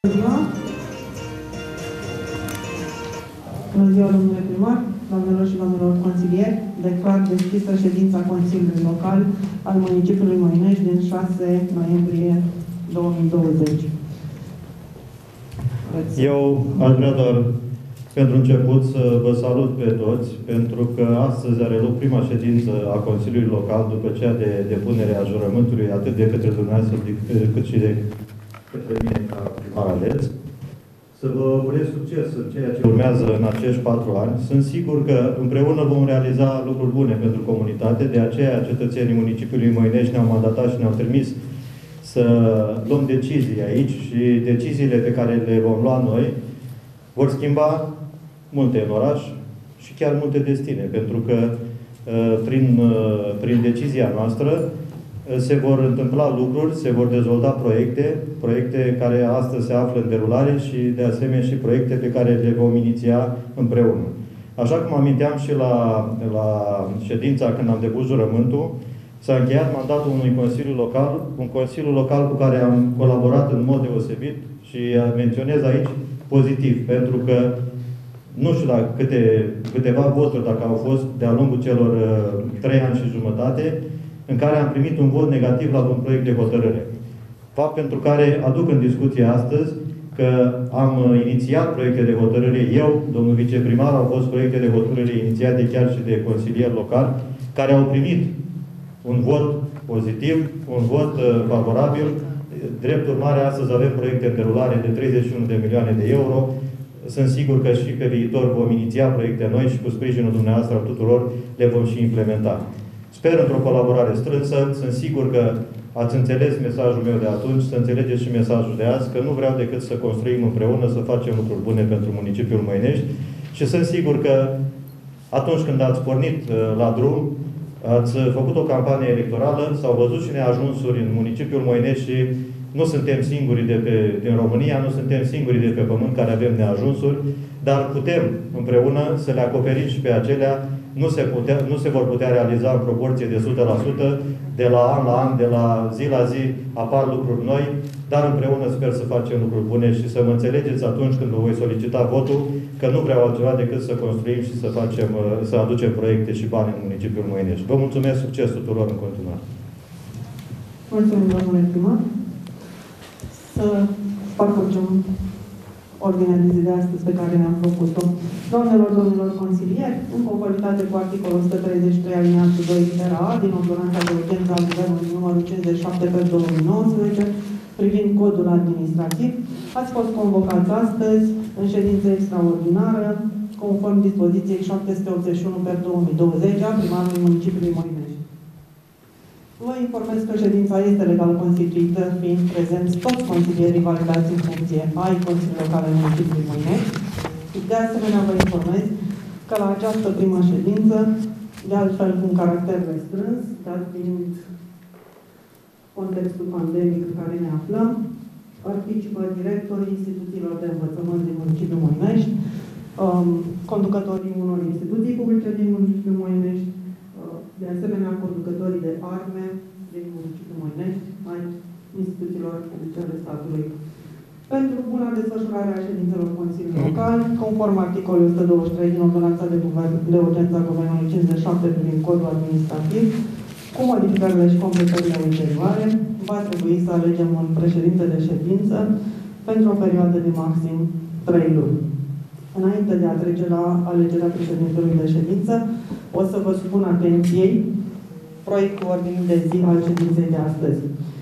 Bună ziua, domnule primar, doamnelor și domnilor consilieri. Declar deschisă ședința Consiliului Local al municipiului Moinești din 6 noiembrie 2020. Eu aș vrea doar pentru început să vă salut pe toți, pentru că astăzi are loc prima ședință a Consiliului Local după cea de depunere a jurământului atât de către dumneavoastră cât și de către mine ca primar ales. Să vă urez succes în ceea ce urmează în acești 4 ani. Sunt sigur că împreună vom realiza lucruri bune pentru comunitate. De aceea, cetățenii municipiului Moinești ne-au mandatat și ne-au trimis să luăm decizii aici și deciziile pe care le vom lua noi vor schimba multe în oraș și chiar multe destine. Pentru că prin decizia noastră se vor întâmpla lucruri, se vor dezvolta proiecte care astăzi se află în derulare și, de asemenea, și proiecte pe care le vom iniția împreună. Așa cum aminteam și la ședința când am depus jurământul, s-a încheiat mandatul unui Consiliu Local, un Consiliu Local cu care am colaborat în mod deosebit și menționez aici pozitiv, pentru că nu știu la câteva voturi, dacă au fost de-a lungul celor 3 ani și jumătate, în care am primit un vot negativ la un proiect de hotărâre. Fapt pentru care aduc în discuție astăzi că am inițiat proiecte de hotărâre. Eu, domnul viceprimar, au fost proiecte de hotărâre inițiate chiar și de consilieri locali, care au primit un vot pozitiv, un vot favorabil. Drept urmare, astăzi avem proiecte în derulare de 31 de milioane de euro. Sunt sigur că și pe viitor vom iniția proiecte noi și cu sprijinul dumneavoastră al tuturor le vom și implementa. Sper într-o colaborare strânsă. Sunt sigur că ați înțeles mesajul meu de atunci, să înțelegeți și mesajul de azi, că nu vreau decât să construim împreună, să facem lucruri bune pentru municipiul Moinești și sunt sigur că atunci când ați pornit la drum, ați făcut o campanie electorală, s-au văzut și neajunsuri în municipiul Moinești și nu suntem singuri din România, nu suntem singuri de pe pământ care avem neajunsuri, dar putem împreună să le acoperim și pe acelea. Nu se vor putea realiza în proporție de 100%, de la an, de la zi, apar lucruri noi, dar împreună sper să facem lucruri bune și să mă înțelegeți atunci când vă voi solicita votul, că nu vreau altceva decât să construim și să aducem proiecte și bani în municipiul Moinești. Vă mulțumesc, succes tuturor în continuare. Mulțumim, domnule primar. Să parcurgem ordinea de zi de astăzi pe care ne-am propus-o. Doamnelor, domnilor consilieri, în conformitate cu articolul 133 alineatul 2 litera A din ordonanța de urgență al Guvernului numărul 57/2019 privind codul administrativ, ați fost convocați astăzi în ședință extraordinară conform dispoziției 781/2020 a primarului municipiului Moinești. Vă informez că ședința este legal constituită, fiind prezenți toți consilierii validați în funcție ai Consiliului Local al municipiului Moinești. De asemenea, vă informez că la această primă ședință, de altfel cu un caracter restrâns, dat fiind contextul pandemic în care ne aflăm, participă directorii instituțiilor de învățământ din municipiul Moinești, conducătorii unor instituții publice din municipiul Moinești, de asemenea conducătorii de arme din municipiul Moinești, ai instituțiilor publice ale statului. Pentru buna desfășurare a ședințelor Consiliului Local, conform articolului 123 din ordonanța de urgență a Guvernului 57 privind codul administrativ, cu modificările și completările ulterioare, va trebui să alegem un președinte de ședință pentru o perioadă de maxim 3 luni. Înainte de a trece la alegerea președintelui de ședință, o să vă supun atenției proiectul ordinii de zi al ședinței de astăzi.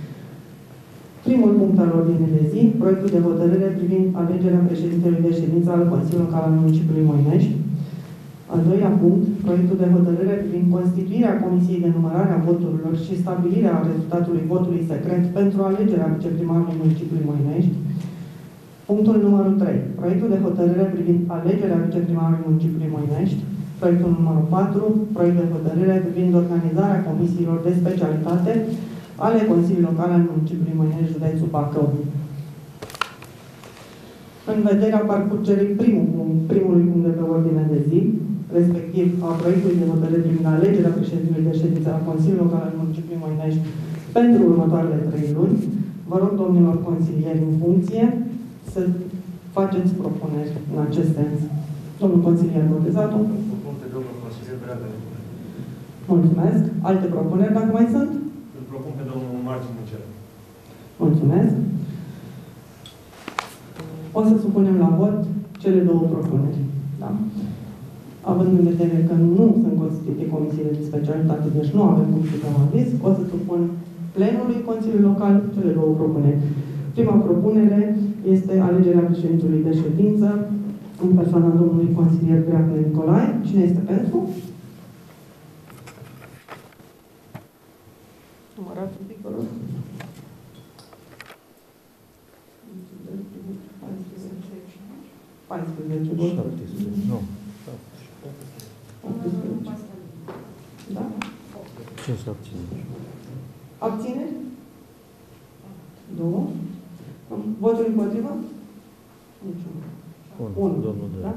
Primul punct al ordinii de zi, proiectul de hotărâre privind alegerea președintelui de ședință al Consiliului Local al municipiului Moinești. Al doilea punct, proiectul de hotărâre privind constituirea Comisiei de numărare a voturilor și stabilirea rezultatului votului secret pentru alegerea viceprimarului municipiului Moinești. Punctul numărul 3, proiectul de hotărâre privind alegerea viceprimarului municipiului Moinești. Proiectul numărul 4, proiect de hotărâre privind organizarea comisiilor de specialitate ale Consiliului Local al municipiului Moinești, județul Bacău. În vederea parcurgerii primului punct de pe ordinea de zi, respectiv a proiectului de hotărâre privind alegerea președintelui de ședință a Consiliului Local al municipiului Moinești pentru următoarele 3 luni, vă rog, domnilor consilieri în funcție, să faceți propuneri în acest sens. Domnul consilier Botezatu. Propun pe domnul consilier Breagnă. Mulțumesc. Alte propuneri, dacă mai sunt? Îl propun pe domnul Martin Mucel. Mulțumesc. O să supunem la vot cele două propuneri. Da? Având în vedere că nu sunt constituite comisiile de specialitate, deci nu avem cum să dăm aviz, o să supun plenului Consiliului Local cele două propuneri. Prima propunere este alegerea președintelui de ședință în persoana domnului consilier Breagnă Nicolae. Cine este pentru? Numărați un pic, vă rog. 14 voturi. Nu. 18. Da? Ce să abține? Abțineri? 2. Voturi împotrivă? Niciunul. 1. Domnul Da?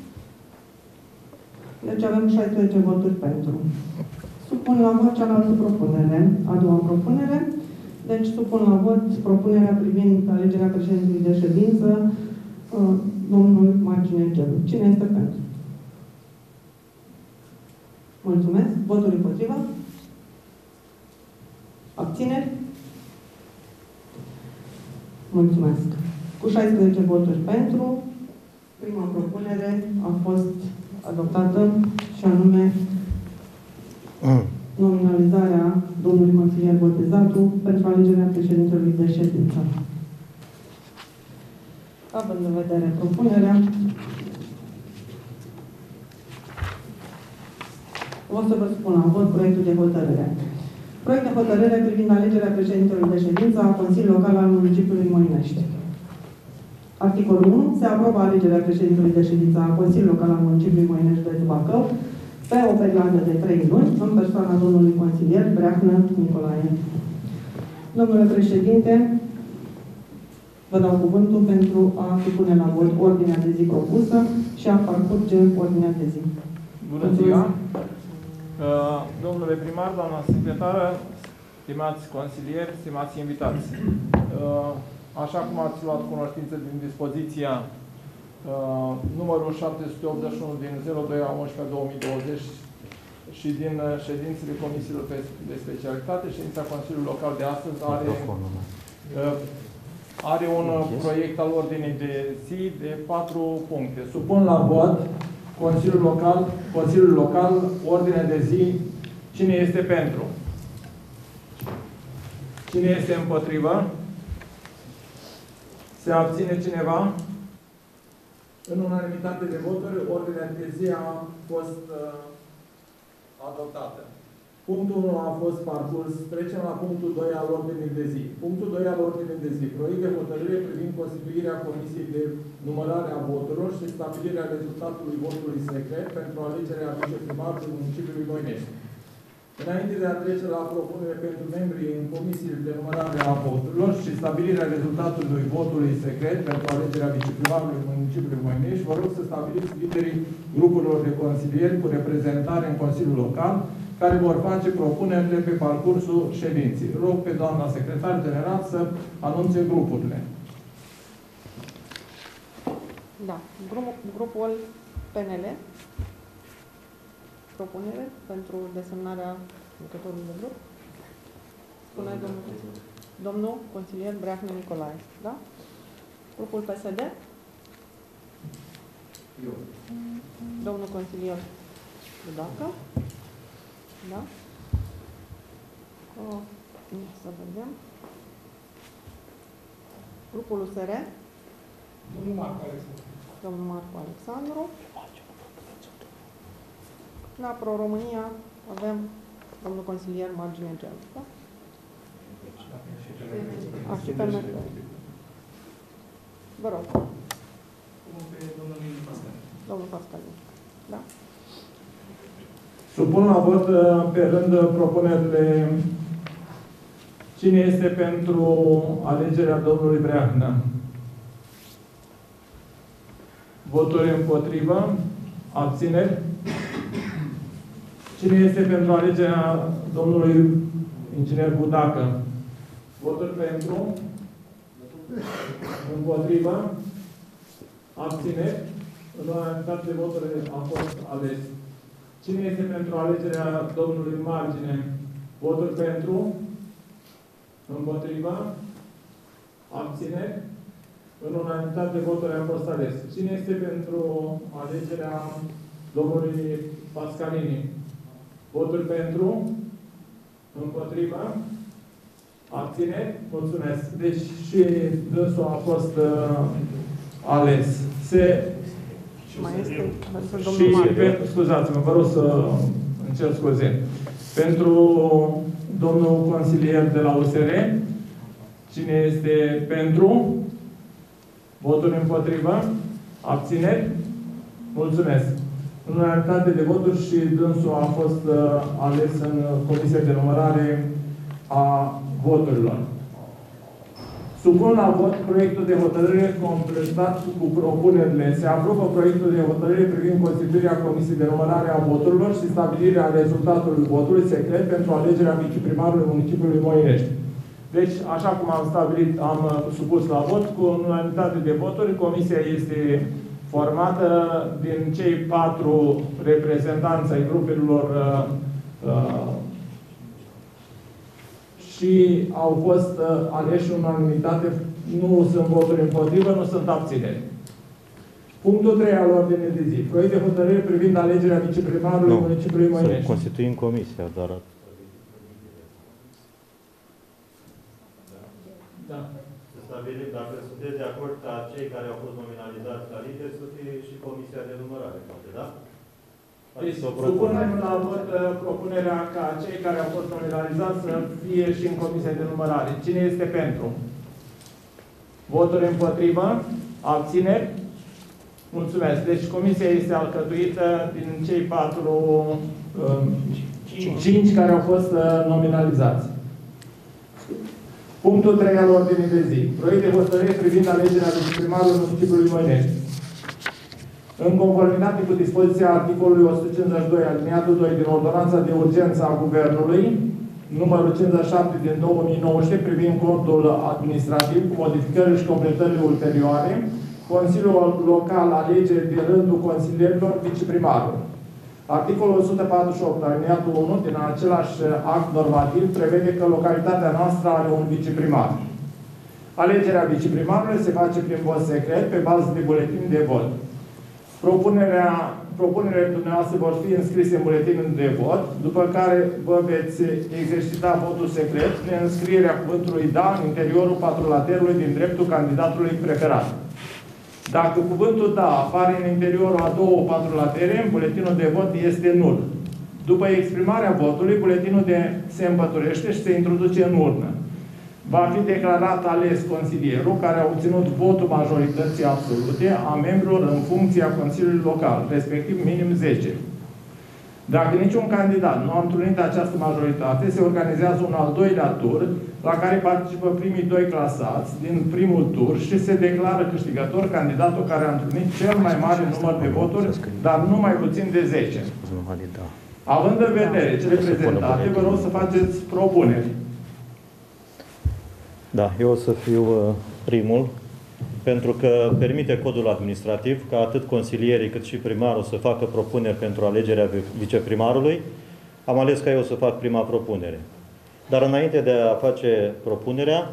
Deci avem 16 voturi pentru. Supun la vot cealaltă propunere, a doua propunere. Deci supun la vot propunerea privind alegerea președintelui de ședință, domnul Marcine Gelu. Cine este pentru? Mulțumesc. Voturi împotrivă? Abțineri? Mulțumesc. Cu 16 voturi pentru, prima propunere a fost adoptată și anume nominalizarea domnului consilier Botezatu pentru alegerea președintelui de ședință. Având în vedere propunerea, o să vă spun la vot proiectul de hotărâre. Proiect de hotărâre privind alegerea președintelui de ședință a Consiliului Local al Municipiului Moinești. Articolul 1. Se aprobă alegerea președintelui de ședință a Consiliului Local al Municipiului Moinești de Bacău pe o perioadă de 3 luni, în persoana domnului consilier Breagnă Nicolae. Domnule președinte, vă dau cuvântul pentru a supune la vot ordinea de zi propusă și a parcurge ordinea de zi. Bună ziua! Domnule primar, doamna secretară, stimați consilieri, stimați invitați. Așa cum ați luat cunoștință din dispoziția numărul 781 din 02/11/2020 și din ședințele comisiilor de specialitate, ședința Consiliului Local de astăzi are un proiect al ordinii de zi de 4 puncte. Supun la vot Consiliul Local, ordine de zi. Cine este pentru? Cine este împotrivă? Se abține cineva? În unanimitate de voturi, ordinea de zi a fost adoptată. Punctul 1 a fost parcurs. Trecem la punctul 2 al ordinii de zi. Punctul 2 al ordinii de zi. Proiect de hotărâre privind constituirea Comisiei de numărare a voturilor și stabilirea rezultatului votului secret pentru alegerea viceprimarului municipiului Moinești. Înainte de a trece la propunere pentru membrii în comisiile de numărare a voturilor și stabilirea rezultatului votului secret pentru alegerea viceprimarului municipiului Moinești, vă rog să stabiliți liderii grupurilor de consilieri cu reprezentare în Consiliul Local, care vor face propunerile pe parcursul ședinței. Rog pe doamna secretar general să anunțe grupurile. Da. Grupul PNL. Propunere pentru desemnarea lucrătorului de grup. Spune domnul consilier Breagnă Nicolae. Da? Grupul PSD. Eu. Domnul consilier Budacă. Da? Să vedem. Grupul USR. Domnul Marcu Alexandru. Domnul Marcu Alexandru. La Pro-România avem domnul consilier Marcine Gelu. Da? Și pe MRD. Vă rog. Domnul Pascalin. Da? Supun la vot pe rând propunerile. Cine este pentru alegerea domnului Breagnă? Voturi împotrivă? Abțineri? Cine este pentru alegerea domnului inginer Budacă? Voturi pentru? Împotrivă? Abțineri? În unanimitate de voturi a fost ales. Cine este pentru alegerea domnului Margine? Voturi pentru? Împotriva? Abțineri? În unanimitate de voturi a fost ales. Cine este pentru alegerea domnului Pascalini? Voturi pentru? Împotriva? Abțineri? Mulțumesc. Deci și dânsul a fost ales. Mai este scuzați-mă, vă rog să îmi cer scuze. Pentru domnul consilier de la USR, cine este pentru? Voturi împotrivă? Abțineri? Mulțumesc. În unanimitate de voturi și dânsul a fost ales în comisia de numărare a voturilor. Supun la vot proiectul de hotărâre completat cu propunerile. Se aprobă proiectul de hotărâre privind constituirea comisiei de numărare a voturilor și stabilirea rezultatului votului secret pentru alegerea viceprimarului municipiului Moinești. Deci, așa cum am stabilit, am supus la vot cu unanimitate de voturi. Comisia este formată din cei 4 reprezentanți ai grupelor și au fost aleși în unanimitate, nu sunt voturi împotrivă, nu sunt abțineri. Punctul 3 al ordinii de zi. Proiect de hotărâre privind alegerea viceprimarului municipiului Moinești. Să constituim comisia, dar... Da. Să stabilim, dacă sunteți de acord ca cei care au fost nominalizați la lideri să fie și comisia de numărare, poate, da? Deci, supunem la vot propunerea ca cei care au fost nominalizați să fie și în comisia de numărare. Cine este pentru? Voturi împotrivă? Abțineri? Mulțumesc. Deci, comisia este alcătuită din cei 5 care au fost nominalizați. Punctul 3 al ordinii de zi. Proiect de hotărâre privind alegerea viceprimarului municipiului Moinești. În conformitate cu dispoziția articolului 152 aliniatul 2 din Ordonanța de Urgență a Guvernului, numărul 57 din 2019, privind codul administrativ, cu modificările și completările ulterioare, Consiliul Local alege de rândul consilierilor viceprimarul. Articolul 148, aliniatul 1, din același act normativ, prevede că localitatea noastră are un viceprimar. Alegerea viceprimarului se face prin vot secret, pe bază de buletin de vot. Propunerile dumneavoastră vor fi înscrise în buletinul de vot, după care vă veți exercita votul secret prin înscrierea cuvântului da în interiorul patrulaterului din dreptul candidatului preferat. Dacă cuvântul da apare în interiorul a 2 patrulatere, buletinul de vot este nul. După exprimarea votului, buletinul se împăturește și se introduce în urnă. Va fi declarat ales consilierul care a obținut votul majorității absolute a membrilor în funcția Consiliului Local, respectiv minim 10. Dacă niciun candidat nu a întrunit această majoritate, se organizează un al doilea tur, la care participă primii 2 clasați din primul tur și se declară câștigător candidatul care a întrunit cel mai mare număr de voturi, dar nu mai puțin de 10. Având în vedere cele prezentate, vă rog să faceți propuneri. Da, eu o să fiu primul, pentru că permite codul administrativ ca atât consilierii cât și primarul să facă propuneri pentru alegerea viceprimarului. Am ales ca eu să fac prima propunere. Dar înainte de a face propunerea,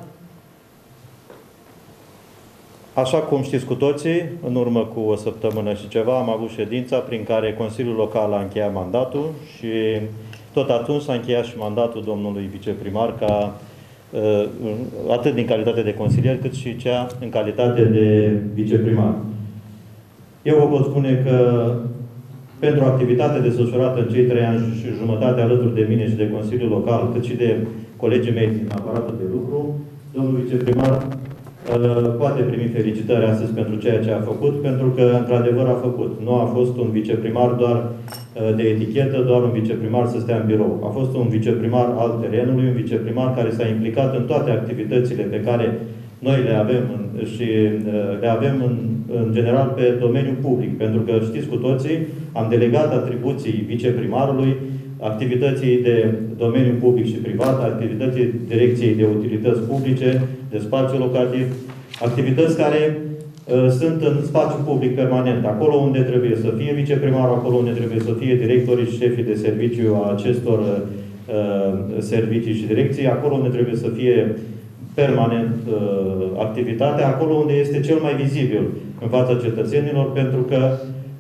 așa cum știți cu toții, în urmă cu o săptămână și ceva am avut ședința prin care Consiliul Local a încheiat mandatul și tot atunci s-a încheiat și mandatul domnului viceprimar ca atât din calitate de consilier, cât și cea în calitate de viceprimar. Eu vă pot spune că pentru activitatea desfășurată în cei 3 ani și jumătate alături de mine și de Consiliul Local, cât și de colegii mei din aparatul de lucru, domnul viceprimar poate primi felicitări astăzi pentru ceea ce a făcut, pentru că, într-adevăr, a făcut. Nu a fost un viceprimar doar de etichetă, doar un viceprimar să stea în birou. A fost un viceprimar al terenului, un viceprimar care s-a implicat în toate activitățile pe care noi le avem și le avem în general pe domeniul public. Pentru că, știți cu toții, am delegat atribuții viceprimarului activității de domeniu public și privat, activității Direcției de Utilități Publice, de spațiu locativ, activități care sunt în spațiu public permanent, acolo unde trebuie să fie viceprimarul, acolo unde trebuie să fie directorii și șefii de serviciu a acestor servicii și direcții, acolo unde trebuie să fie permanent activitatea, acolo unde este cel mai vizibil în fața cetățenilor, pentru că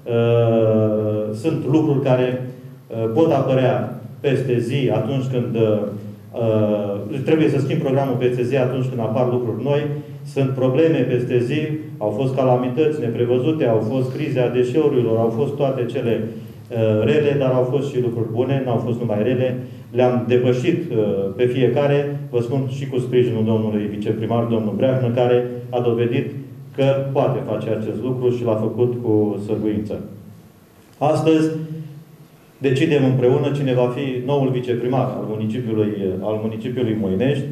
sunt lucruri care pot apărea peste zi atunci când trebuie să schimb programul peste zi atunci când apar lucruri noi, sunt probleme peste zi, au fost calamități neprevăzute, au fost crize a deșeurilor, au fost toate cele rele, dar au fost și lucruri bune, n-au fost numai rele. Le-am depășit pe fiecare, vă spun, și cu sprijinul domnului viceprimar, domnul Breahnă, care a dovedit că poate face acest lucru și l-a făcut cu săguință. Astăzi decidem împreună cine va fi noul viceprimar al municipiului Moinești.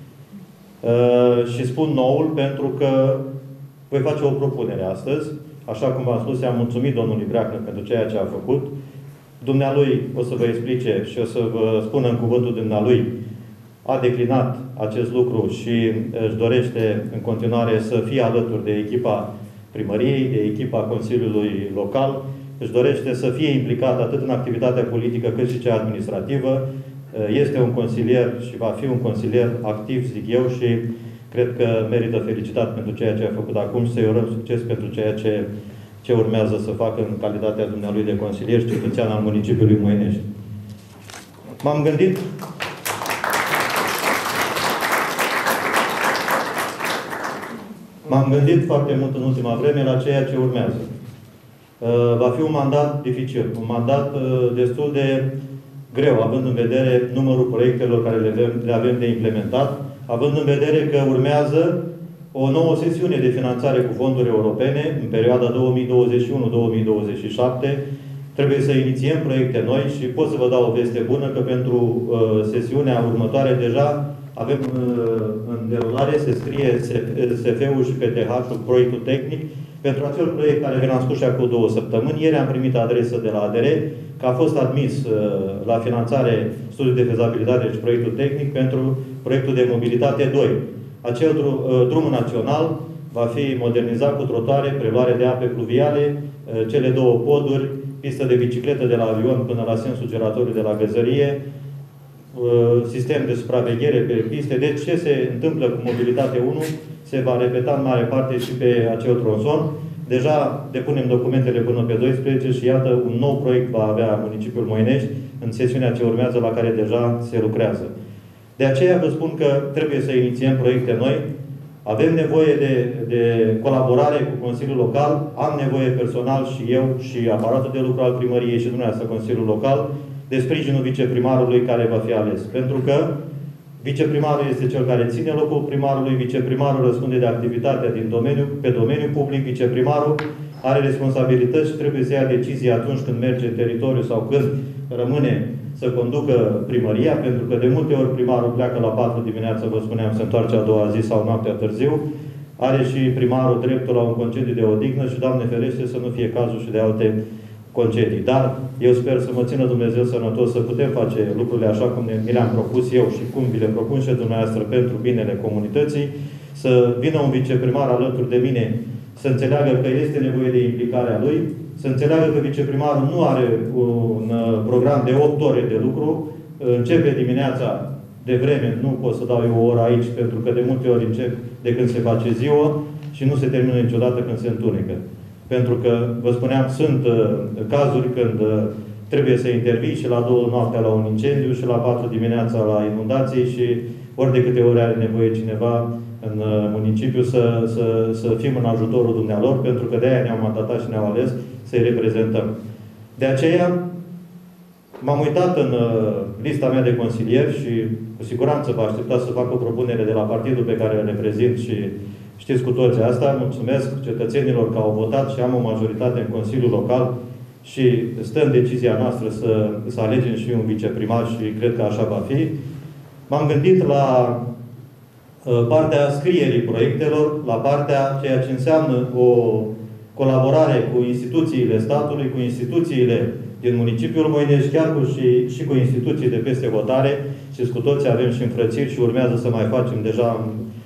Și spun noul pentru că voi face o propunere astăzi. Așa cum v-am spus, i-am mulțumit domnului Breahnă pentru ceea ce a făcut. Dumnealui, o să vă explice și o să vă spun în cuvântul dumnealui, a declinat acest lucru și își dorește în continuare să fie alături de echipa primăriei, de echipa Consiliului Local. Își dorește să fie implicat atât în activitatea politică cât și cea administrativă. Este un consilier și va fi un consilier activ, zic eu, și cred că merită felicitat pentru ceea ce a făcut acum și să-i urăm succes pentru ceea ce urmează să facă în calitatea dumnealui de consilier și cetățean al municipiului Moinești. M-am gândit foarte mult în ultima vreme la ceea ce urmează. Va fi un mandat dificil, un mandat destul de greu, având în vedere numărul proiectelor care le avem de implementat, având în vedere că urmează o nouă sesiune de finanțare cu fonduri europene în perioada 2021-2027. Trebuie să inițiem proiecte noi și pot să vă dau o veste bună că pentru sesiunea următoare deja avem în derulare, se scrie SF-ul și PTH-ul, proiectul tehnic, pentru acel proiect care vi-l-am spus și acum 2 săptămâni. Ieri am primit adresă de la ADR că a fost admis la finanțare studiul de fezabilitate și proiectul tehnic pentru proiectul de mobilitate 2. Acel drum național va fi modernizat cu trotuare, preluare de ape pluviale, cele 2 poduri, pistă de bicicletă de la Avion până la sensul giratoriu de la Găzărie, sistem de supraveghere pe piste. Deci ce se întâmplă cu mobilitate 1 se va repeta în mare parte și pe acel tronson. Deja depunem documentele până pe 12 și iată, un nou proiect va avea municipiul Moinești în sesiunea ce urmează, la care deja se lucrează. De aceea vă spun că trebuie să inițiem proiecte noi. Avem nevoie de colaborare cu Consiliul Local. Am nevoie personal și eu și aparatul de lucru al primăriei și dumneavoastră Consiliul Local de sprijinul viceprimarului care va fi ales. Pentru că viceprimarul este cel care ține locul primarului, viceprimarul răspunde de activitatea pe domeniul public, viceprimarul are responsabilități și trebuie să ia decizii atunci când merge în teritoriu sau când rămâne să conducă primăria, pentru că de multe ori primarul pleacă la 4 dimineața, vă spuneam, se întoarce a doua zi sau noaptea târziu. Are și primarul dreptul la un concediu de odihnă și, Doamne ferește, să nu fie cazul și de alte concedii. Dar eu sper să mă țină Dumnezeu sănătos, să putem face lucrurile așa cum mi le-am propus eu și cum vi le propun și dumneavoastră pentru binele comunității, să vină un viceprimar alături de mine, să înțeleagă că este nevoie de implicarea lui, să înțeleagă că viceprimarul nu are un program de 8 ore de lucru, începe dimineața de vreme, nu pot să dau eu o oră aici, pentru că de multe ori încep de când se face ziua și nu se termină niciodată când se întunecă. Pentru că, vă spuneam, sunt cazuri când trebuie să intervii și la 2 noaptea la un incendiu și la 4 dimineața la inundații și ori de câte ori are nevoie cineva în municipiu să fim în ajutorul dumnealor, pentru că de-aia ne-au mandatat și ne-au ales să-i reprezentăm. De aceea, m-am uitat în lista mea de consilieri și cu siguranță vă așteptați să fac o propunere de la partidul pe care îl reprezint și știți cu toții asta. Mulțumesc cetățenilor că au votat și am o majoritate în Consiliul Local și stă în decizia noastră să alegem și un viceprimar și cred că așa va fi. M-am gândit la partea scrierii proiectelor, la partea ceea ce înseamnă o colaborare cu instituțiile statului, cu instituțiile din municipiul Moinești, chiar și cu instituții de peste hotare. Și cu toții avem și înfrățiri și urmează să mai facem deja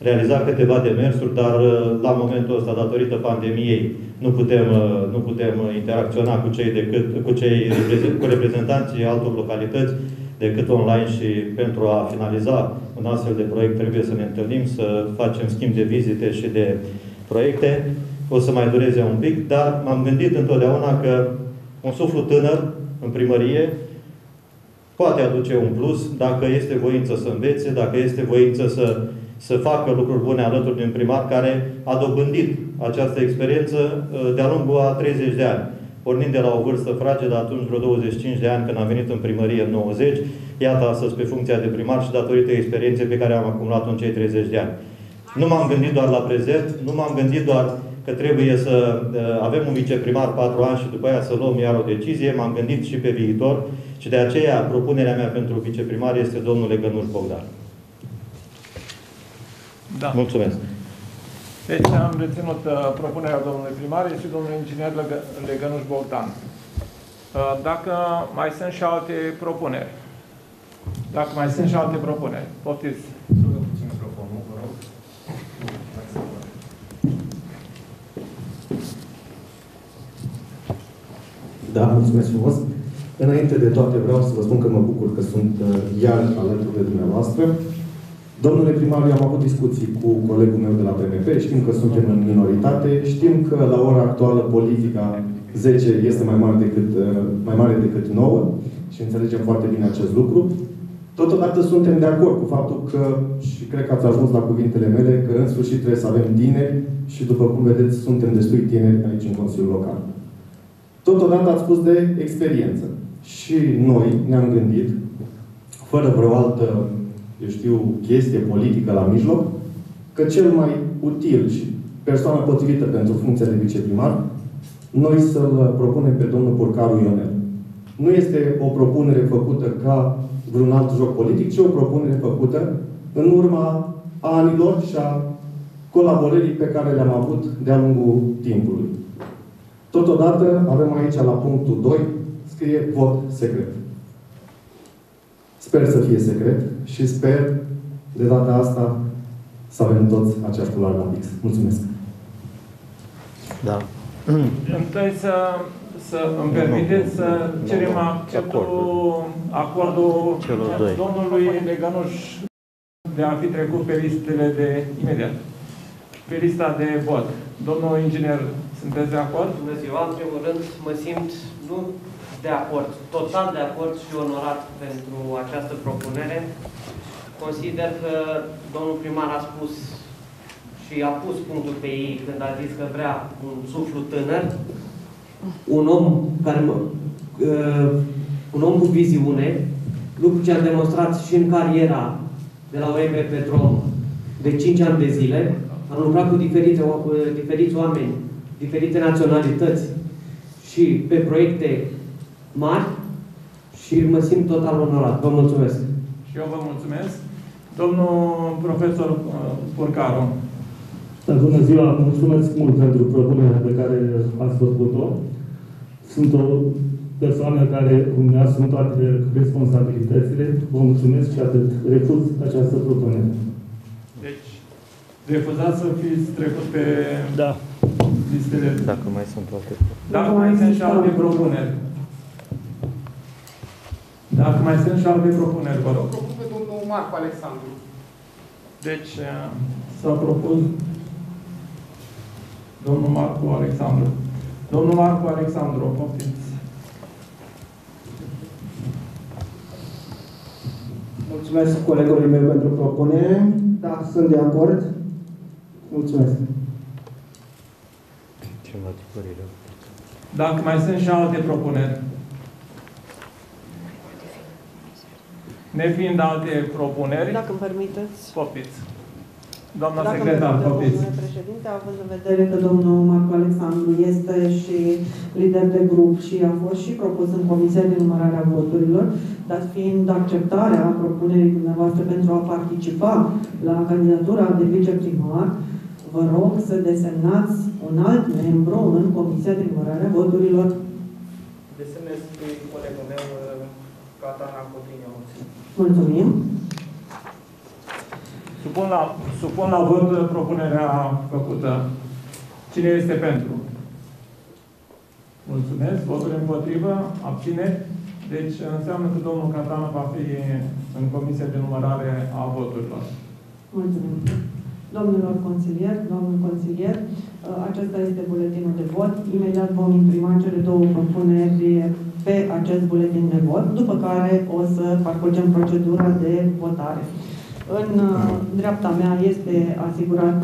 realizat câteva demersuri, dar la momentul ăsta, datorită pandemiei, nu putem interacționa cu reprezentanții altor localități decât online și pentru a finaliza un astfel de proiect trebuie să ne întâlnim, să facem schimb de vizite și de proiecte. O să mai dureze un pic, dar m-am gândit întotdeauna că un suflu tânăr în primărie poate aduce un plus dacă este voință să învețe, dacă este voință să facă lucruri bune alături de un primar care a dobândit această experiență de-a lungul a 30 de ani. Pornind de la o vârstă fragedă, atunci vreo 25 de ani, când am venit în primărie în 90, iată astăzi pe funcția de primar și datorită experienței pe care am acumulat-o în cei 30 de ani. Nu m-am gândit doar la prezent, nu m-am gândit doar că trebuie să avem un viceprimar 4 ani și după aia să luăm iar o decizie, m-am gândit și pe viitor și de aceea propunerea mea pentru viceprimar este domnul Legănuș Bogdan. Da. Mulțumesc. Deci am reținut propunerea domnului primar și domnului inginer Legănuș Bogdan. Dacă mai sunt și alte propuneri. Poftiți. Da, mulțumesc frumos. Înainte de toate vreau să vă spun că mă bucur că sunt iar alături de dumneavoastră. Domnule primar, eu am avut discuții cu colegul meu de la PMP, știm că suntem în minoritate, știm că la ora actuală politica 10 este mai mare decât 9 și înțelegem foarte bine acest lucru. Totodată suntem de acord cu faptul că, și cred că ați ajuns la cuvintele mele, că în sfârșit trebuie să avem tineri și, după cum vedeți, suntem destui tineri aici în Consiliul Local. Totodată ați spus de experiență. Și noi ne-am gândit, fără vreo altă, chestie politică la mijloc, că cel mai util și persoana potrivită pentru funcția de viceprimar, noi să-l propunem pe domnul Porcaru Ionel. Nu este o propunere făcută ca vreun alt joc politic, ci o propunere făcută în urma anilor și a colaborării pe care le-am avut de-a lungul timpului. Totodată avem aici, la punctul 2, scrie vot secret. Sper să fie secret și sper de data asta să avem toți aceeași culoare la pix. Mulțumesc! Da. Întâi să îmi permiteți să cerem acordul domnului Legănuș de a fi trecut pe listele pe lista de vot. Domnul inginer, sunteți de acord? Bună ziua! În primul rând, mă simt nu de acord, total de acord și onorat pentru această propunere. Consider că domnul primar a spus și a pus punctul pe ei când a zis că vrea un suflu tânăr, un om cu viziune, lucru ce a demonstrat și în cariera de la OMV Petrom de 5 ani de zile. Am lucrat cu diferiți oameni, diferite naționalități și pe proiecte mari și mă simt total onorat. Vă mulțumesc. Și eu vă mulțumesc. Domnul profesor Porcaru. Bună ziua! Mulțumesc mult pentru propunerea pe care ați făcut-o. Sunt o persoană care îmi asum toate responsabilitățile. Vă mulțumesc și atât. Refuz această propunere. Deci, refuzați să fiți trecut pe listele. Dacă mai sunt alte. Dacă mai sunt și alte propuneri. Dacă mai sunt și alte propuneri, vă rog. Propun pe domnul Marcu Alexandru. Deci, s-a propus domnul Marcu Alexandru. Domnul Marcu Alexandru, poftiți. Mulțumesc colegului meu pentru propunere. Da, sunt de acord. Mulțumesc. Dacă mai sunt și alte propuneri. Nefiind alte propuneri, Dacă îmi permiteți. poftiți. Doamna Dacă secretar, îmi permiteți, poftiți. domnule președinte, având în vedere că domnul Marcu Alexandru este și lider de grup și a fost și propus în Comisia de Numărare a Voturilor, dat fiind acceptarea propunerii dumneavoastră pentru a participa la candidatura de viceprimar, vă rog să desemnați un alt membru în Comisia de Numărare a Voturilor. Desemnez pe colegul meu, Catana Cotrinio. Mulțumim. Supun la vot propunerea făcută. Cine este pentru? Mulțumesc. Voturi împotrivă? Abțineri? Deci înseamnă că domnul Catana va fi în comisia de numărare a voturilor. Mulțumim. Domnilor consilieri, domnul consilier, acesta este buletinul de vot. Imediat vom imprima cele două propuneri pe acest buletin de vot, după care o să parcurgem procedura de votare. În dreapta mea este asigurat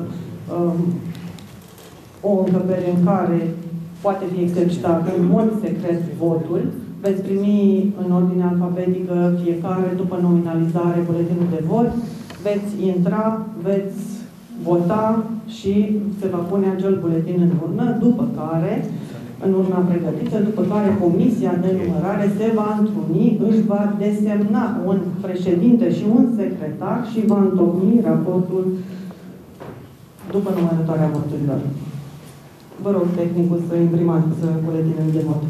o încăpere în care poate fi exercitat în mod secret votul. Veți primi în ordine alfabetică fiecare, după nominalizare, buletinul de vot. Veți intra, veți vota și se va pune acel buletin în urnă, după care, în urna pregătită, după care Comisia de Numărare se va întruni, își va desemna un președinte și un secretar și va întocmi raportul după numărătoarea voturilor. Vă rog, tehnicul, să imprimați buletinul de vot.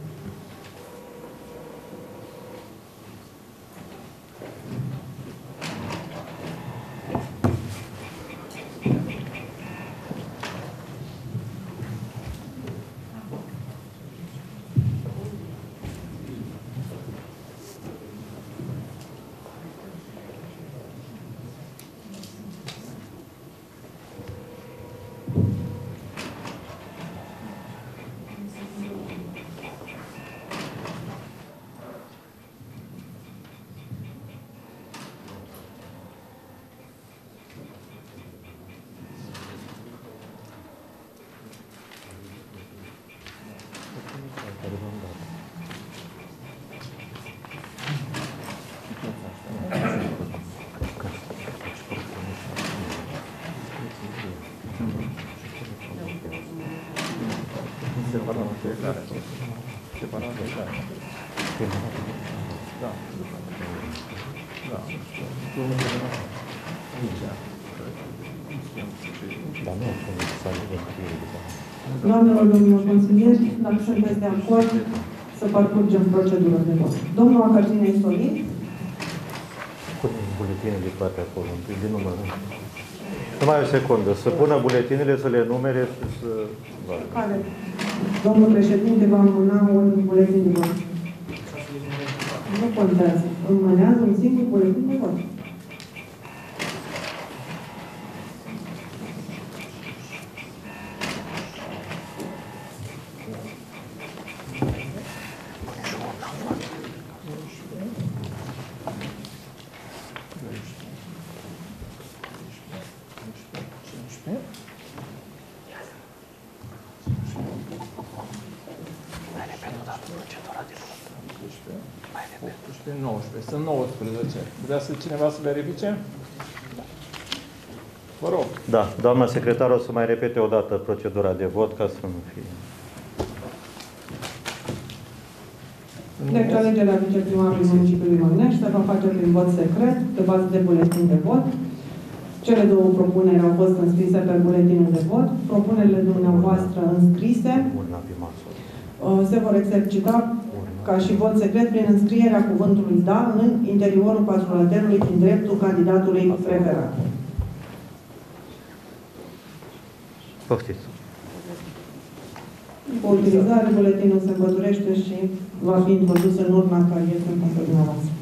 Doamnelor, domnilor consilieri, dacă sunteți de acord, să parcurgem procedura de vot. Domnul Acăține Istorit. Punem buletinele toate acolo, întâi de număr. Numai o secundă, să pună buletinele, să le numere și să... Care? Domnul președinte va înmâna un buletin de vot. Nu contează. Înmânează un singur buletin de vot. Sunt 19. Vrea cineva să verifice? Vă rog. Da, doamna secretară, o să mai repete o dată procedura de vot ca să nu fie. Deci, alegerea viceprimarului municipiului Măgnești se va face prin vot secret, pe bază de buletin de vot. Cele două propuneri au fost înscrise pe buletinul de vot. Propunerile dumneavoastră înscrise se vor exercita ca și vot secret prin înscrierea cuvântului da în interiorul patrulaterului din dreptul candidatului preferat. Poftiți. Cu utilizare, buletinul se împăturește și va fi introdus în urna care este în fața dumneavoastră.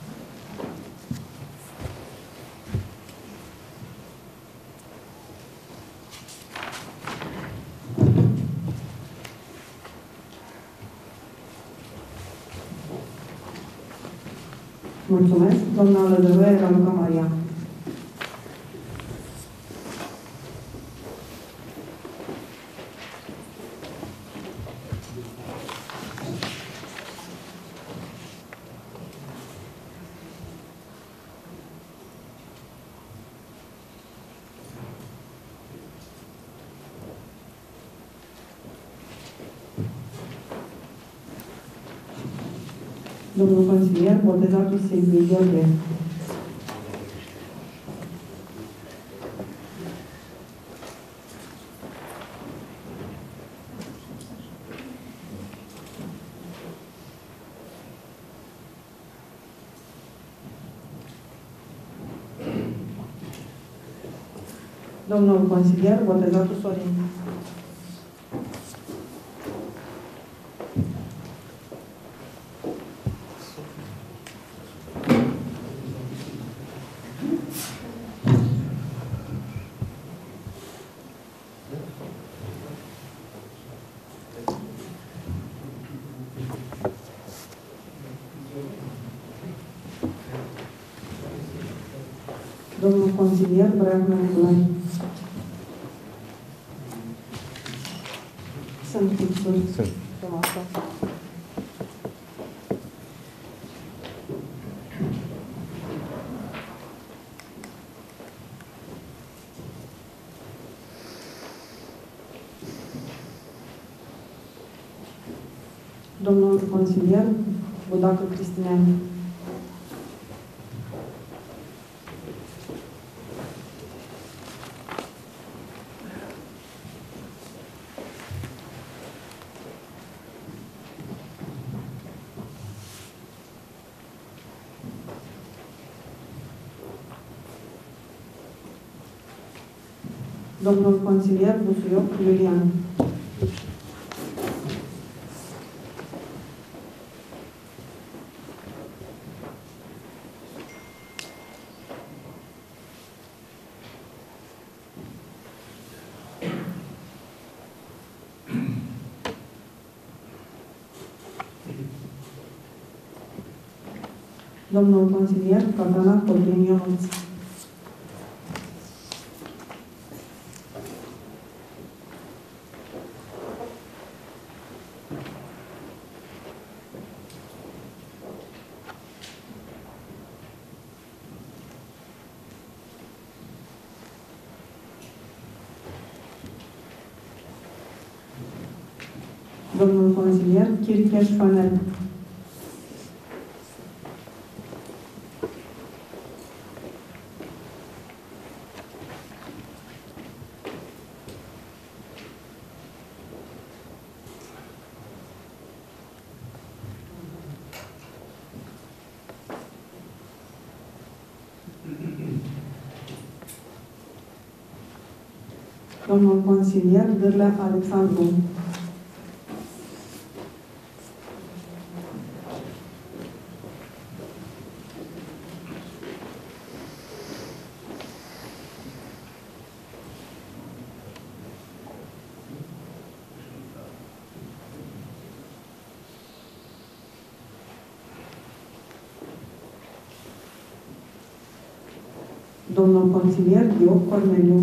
Mulțumesc. Doamna Lădăroie, Raluca Maria. Domnul consilier, botezatul Silviu Gheorghe. Domnul consilier, botezatul Sorin. Domnul consilier, Braiană Nicolae. Sunt fixuri. Sunt. Domnul consilier, Budacă Cristinean. Domnul consilier Busuioc Iulian. Domnul consilier Cardana Codrin Ionuț. Domnul consilier Chircheș Fanel. Domnul consilier Dârlea Alexandru. Domnul consilier Ioc Corneliu.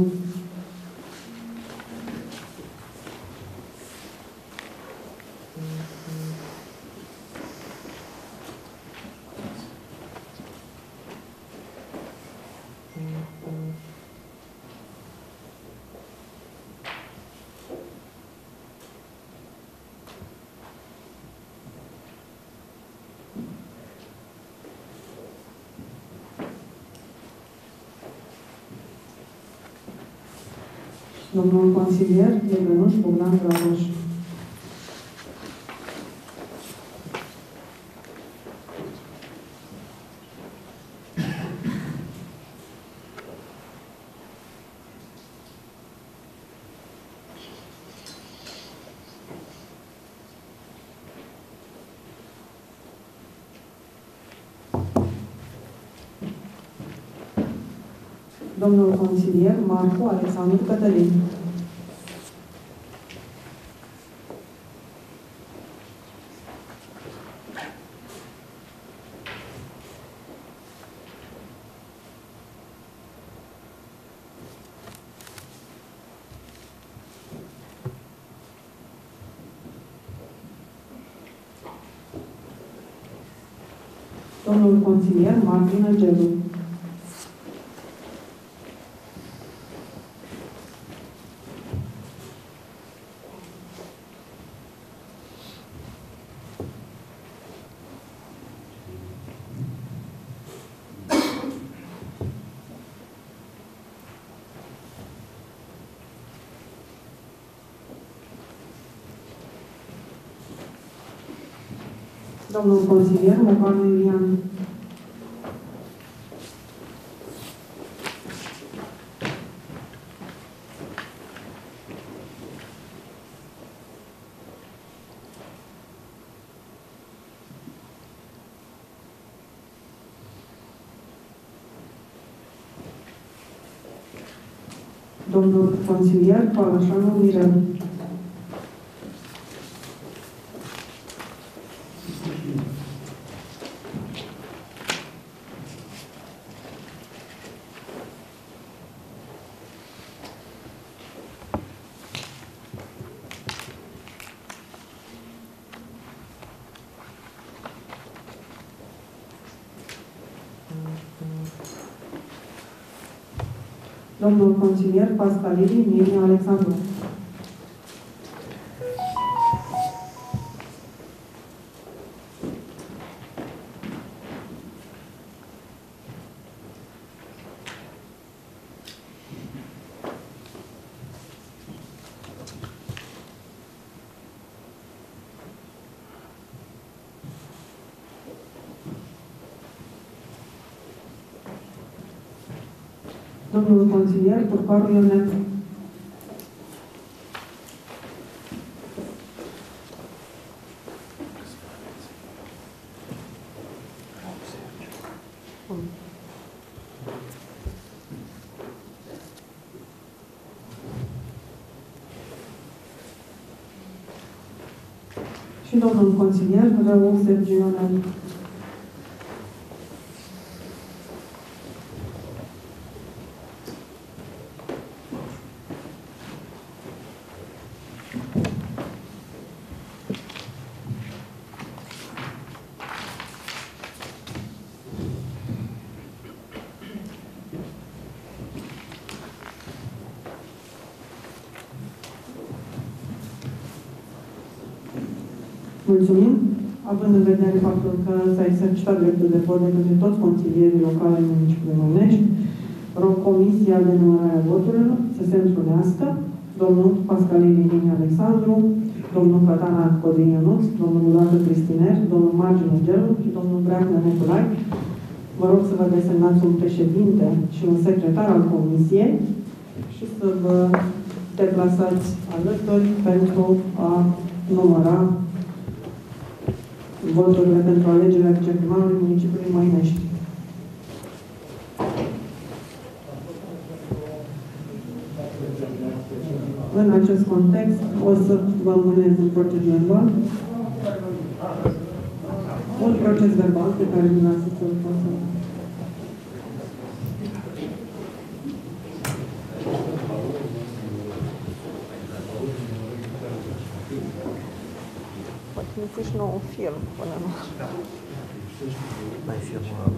Domnul consilier Legănuș Bogdan Dragoș. Domnul consilier Marcu Alexandru Cătălin. Domnul consilier Martina Gelu. Domnul consilier Mocanu Iulian. Domnul consilier Palașanu Mirel. Domnul consilier Pascalini Mircea Alexandru. Domnul consilier Turcaru Ionescu. Și domnul consilier Rău Sergiu Ionel. Mulțumim. Având în vedere faptul că s-a exercitat dreptul de vot de către toți consilierii locali în municipiul Măinești, rog Comisia de numărare a voturilor să se întrunească: domnul Pascalini Mircea Alexandru, domnul Cătana Codrin Ionuț, domnul Mulată Cristiner, domnul Margine Gelu și domnul Breacnă Neculai. Vă rog să vă desemnați un președinte și un secretar al Comisiei și să vă deplasați alături pentru a număra voturile pentru alegerea viceprimarului municipiului Măinești. În acest context, o să vă mânez un proces verbal. Un proces verbal pe care dumneavoastră să-l poată. Mi-a și nou un film până nu. Mai filmăm.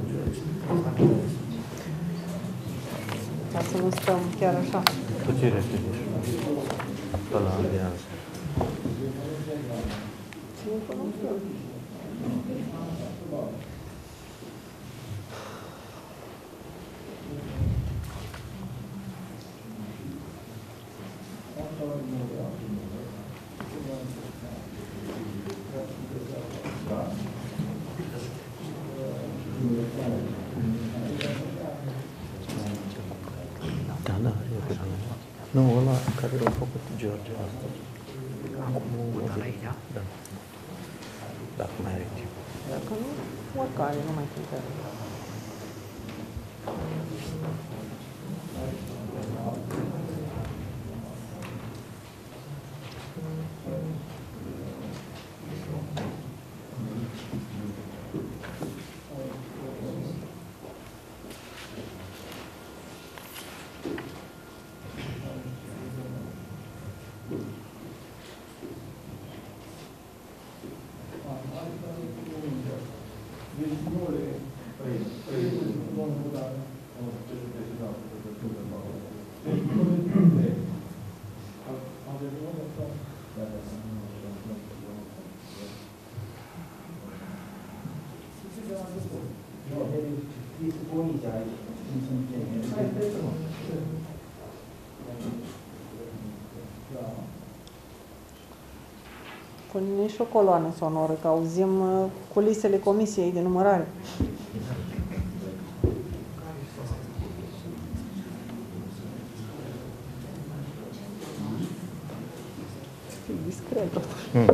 Ca să nu stăm chiar așa. Cu ce reștești? Ăla alianță. Ține până un film. Da, eu cred. Nu, ăla care l-a făcut George astăzi. Acum o da. Dacă mai are timp. Dacă nu, oricare, nu mai contează. Pune și o coloană sonoră, că auzim culisele comisiei de numărare. Discret, totuși.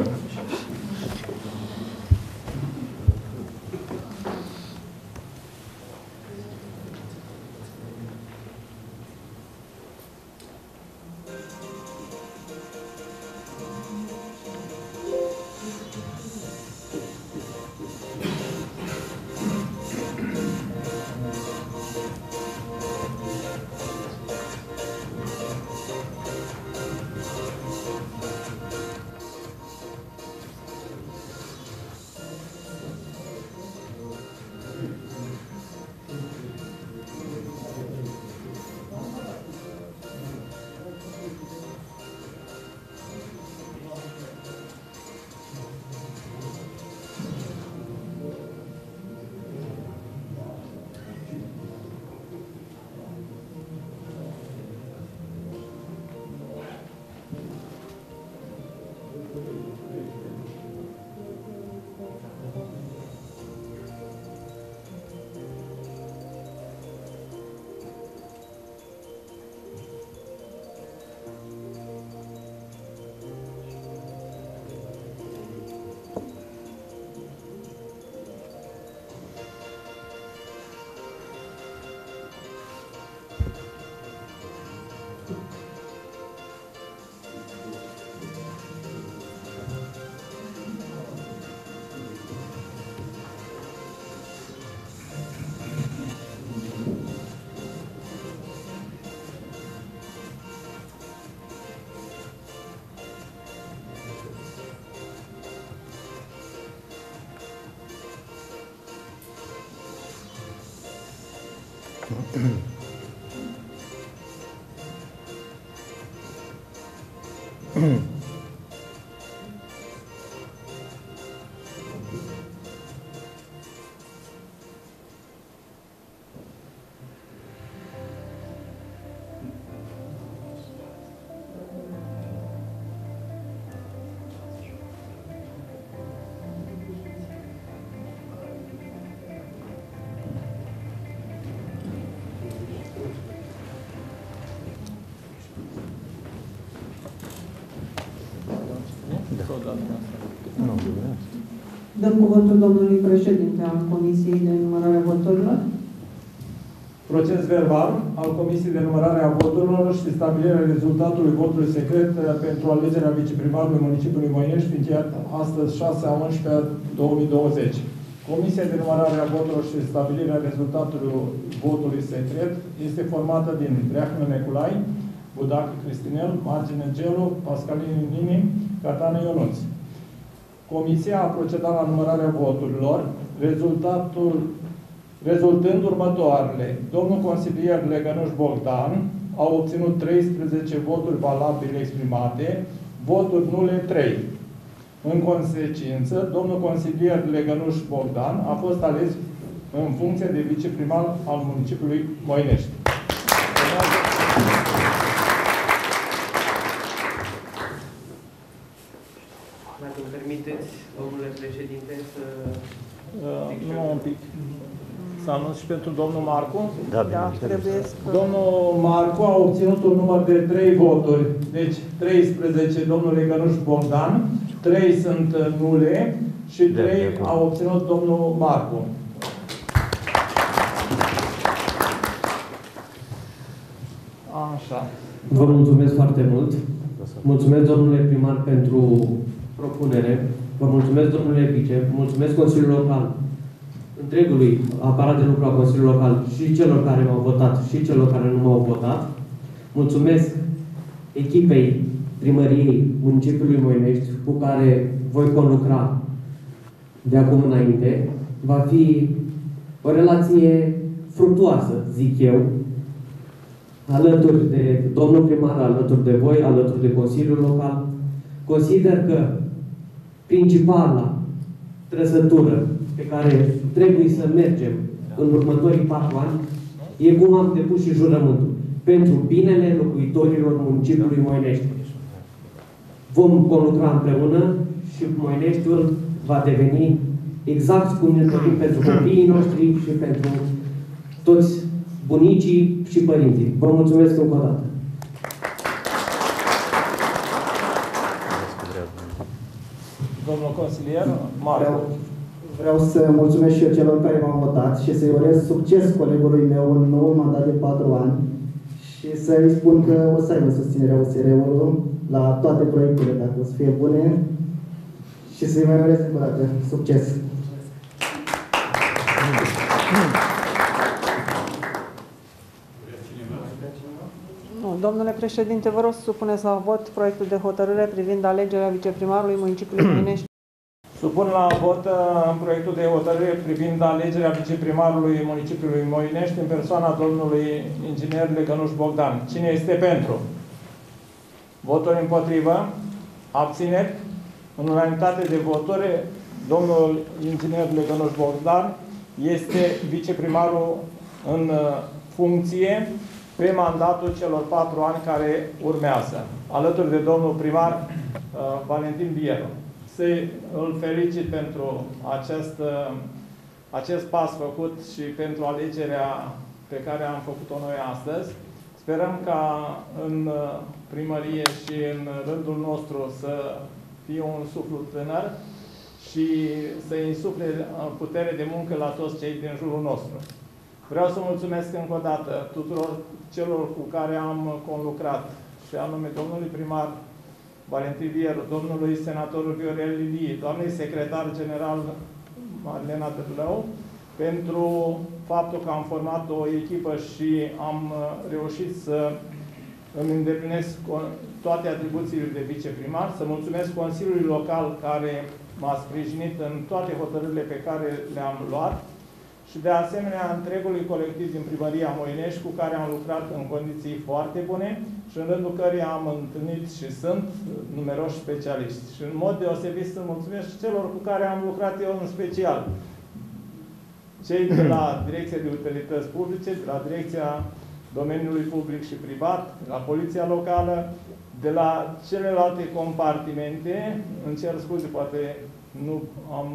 Dăm cuvântul domnului președinte al Comisiei de Numărare a Voturilor. Proces verbal al Comisiei de Numărare a Voturilor și stabilirea rezultatului votului secret pentru alegerea viceprimarului municipiului Moinești, încheiat astăzi 6/11/2020. Comisia de Numărare a Voturilor și stabilirea rezultatului votului secret este formată din Dreahnă Neculai, Budac Cristinel, Margine Gelu, Pascalin Nini, Catana Ionuț. Comisia a procedat la numărarea voturilor, rezultând următoarele. Domnul consilier Legănuș Bogdan a obținut 13 voturi valabile exprimate, voturi nule 3. În consecință, domnul consilier Legănuș Bogdan a fost ales în funcție de viceprimar al municipiului Moinești. Dacă îmi permiteți, domnule președinte, să... Nu, un pic. Să anunț și pentru domnul Marcu? Da, trebuie să... Domnul Marcu a obținut un număr de 3 voturi. Deci 13 domnul Legănuș Bogdan, 3 sunt nule și 3 a obținut domnul Marcu. Așa. Vă mulțumesc foarte mult. Mulțumesc, domnule primar, pentru propunere. Vă mulțumesc, domnule vice. Mulțumesc Consiliului Local, întregului aparat de lucru a Consiliului Local și celor care m-au votat și celor care nu m-au votat. Mulțumesc echipei primăriei municipiului Moinești, cu care voi conlucra de acum înainte. Va fi o relație fructuoasă, zic eu, alături de domnul primar, alături de voi, alături de Consiliul Local. Consider că principala trăsătură pe care trebuie să mergem în următorii 4 ani e cum am depus și jurământul. Pentru binele locuitorilor municipiului Moinești. Vom conlucra împreună și Moineștiul va deveni exact cum ne dorim pentru copiii noștri și pentru toți bunicii și părinții. Vă mulțumesc încă o dată. Domnul consilier, Marcu. Vreau să mulțumesc și eu celor care m-au votat și să-i urez succes colegului meu în noul mandat de 4 ani și să-i spun că o să aibă susținerea USR-ului la toate proiectele, dacă o să fie bune, și să-i mai urez încă o dată succes. Nu, domnule președinte, vă rog să supuneți la vot proiectul de hotărâre privind alegerea viceprimarului municipiului Moinești. Supun la vot proiectul de hotărâre privind alegerea viceprimarului municipiului Moinești în persoana domnului inginer Legănuș Bogdan. Cine este pentru? Voturi împotrivă? Abțineri? În unanimitate de voturi, domnul inginer Legănuș Bogdan este viceprimarul în funcție pe mandatul celor 4 ani care urmează, alături de domnul primar Valentin Bieru. Îl felicit pentru acest pas făcut și pentru alegerea pe care am făcut-o noi astăzi. Sperăm ca în primărie și în rândul nostru să fie un suflu tânăr și să insufle putere de muncă la toți cei din jurul nostru. Vreau să mulțumesc încă o dată tuturor celor cu care am conlucrat, și anume domnului primar Valentin Bieru, domnului senatorul Viorel Lilie, doamnei secretar general Marlena Dârlău, pentru faptul că am format o echipă și am reușit să îmi îndeplinesc toate atribuțiile de viceprimar. Să mulțumesc Consiliului Local care m-a sprijinit în toate hotărârile pe care le-am luat și de asemenea întregului colectiv din Primăria Moinești, cu care am lucrat în condiții foarte bune și în rândul căreia am întâlnit și sunt numeroși specialiști. Și în mod deosebit să mulțumesc și celor cu care am lucrat eu în special. Cei de la Direcția de Utilități Publice, de la Direcția Domeniului Public și Privat, de la Poliția Locală, de la celelalte compartimente. Îmi cer scuze, poate nu am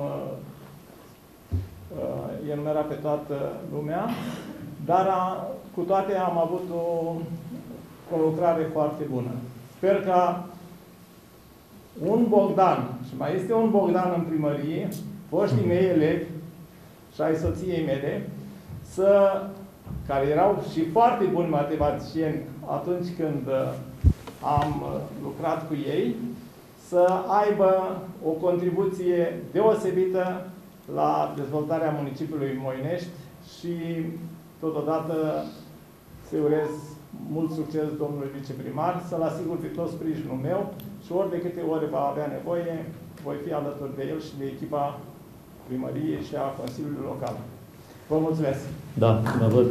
enumerat pe toată lumea, dar cu toate am avut o lucrare foarte bună. Sper ca un Bogdan, și mai este un Bogdan în primărie, foștii mei elevi și ai soției mele, care erau și foarte buni matematicieni atunci când am lucrat cu ei, să aibă o contribuție deosebită la dezvoltarea municipiului Moinești și totodată să urez mult succes domnului viceprimar, să-l asigur de tot sprijinul meu și ori de câte ori va avea nevoie, voi fi alături de el și de echipa primăriei și a Consiliului Local. Vă mulțumesc! Da, mă văd.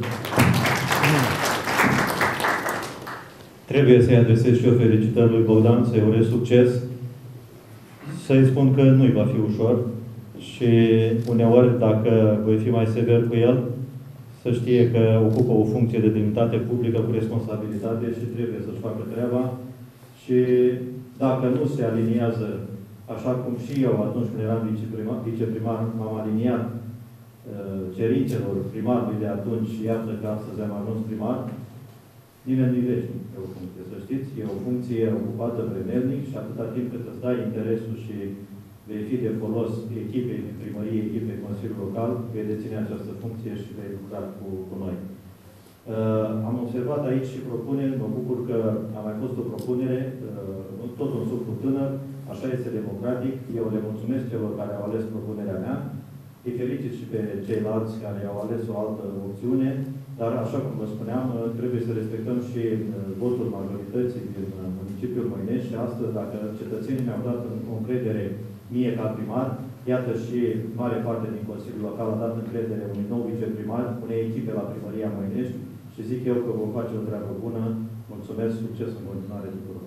Trebuie să-i adresez și eu felicitări lui Bogdan, să-i urez succes, să-i spun că nu-i va fi ușor și uneori, dacă voi fi mai sever cu el, să știe că ocupă o funcție de demnitate publică cu responsabilitate și trebuie să-și facă treaba. Și dacă nu se aliniază, așa cum și eu, atunci când eram viceprimar, m-am aliniat cerințelor primarului de atunci și iată că astăzi am ajuns primar, nimeni nu-i veșnic pe o funcție. Să știți, e o funcție ocupată vremelnic și atâta timp cât îți dai interesul și vei fi de folos echipei din primărie, echipei Consiliului Local, vei deține această funcție și vei lucra cu noi. Am observat aici și propuneri, mă bucur că a mai fost o propunere, tot un suflu tânăr, așa este democratic. Eu le mulțumesc celor care au ales propunerea mea. Îi felicit și pe ceilalți care au ales o altă opțiune, dar, așa cum vă spuneam, trebuie să respectăm și votul majorității din municipiul Moinești și astăzi, dacă cetățenii mi-au dat o încredere mie ca primar, iată și mare parte din Consiliul Local a dat încredere unui nou viceprimar, unei echipe la Primăria Moinești și zic eu că vom face o treabă bună. Mulțumesc, succes în continuare tuturor!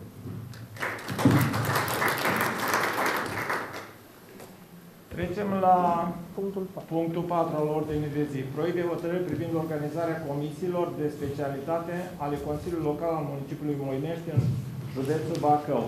Trecem la punctul 4 al ordinii de zi. Proiect de hotărâre privind organizarea comisiilor de specialitate ale Consiliului Local al municipiului Moinești în județul Bacău.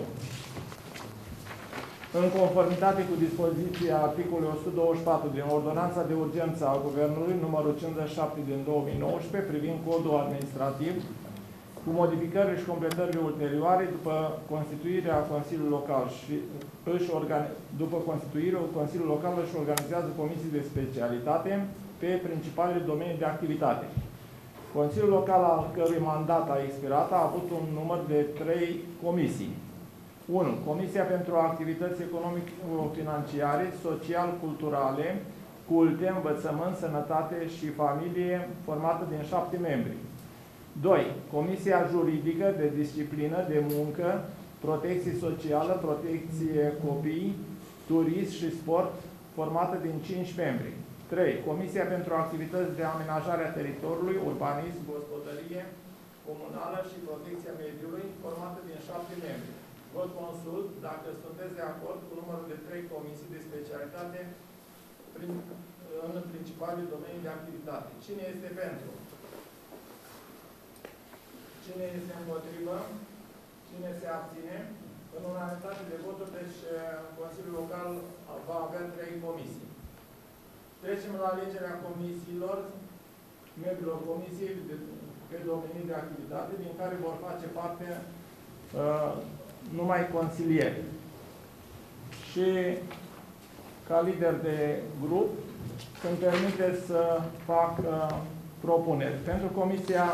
În conformitate cu dispoziția articolului 124 din Ordonanța de Urgență a Guvernului numărul 57 din 2019 privind codul administrativ, cu modificările și completările ulterioare după constituirea Consiliului Local și după constituirea Consiliul Local își organizează comisii de specialitate pe principalele domenii de activitate. Consiliul Local, al cărui mandat a expirat, a avut un număr de 3 comisii. 1. Comisia pentru activități economico-financiare, social-culturale, culte, învățământ, sănătate și familie, formată din 7 membri. 2. Comisia juridică de disciplină, de muncă, protecție socială, protecție copii, turism și sport, formată din 5 membri. 3. Comisia pentru activități de amenajare a teritoriului, urbanism, gospodărie comunală și protecția mediului, formată din 7 membri. Vă consult dacă sunteți de acord cu numărul de 3 comisii de specialitate în principale domenii de activitate. Cine este pentru? Cine este împotrivă? Cine se abține? În unanimitate de voturi, deci Consiliul Local va avea 3 comisii. Trecem la alegerea comisiilor, membrilor comisiei pe domenii de activitate, din care vor face parte numai consilieri. Și ca lider de grup îmi permite să fac propuneri. Pentru Comisia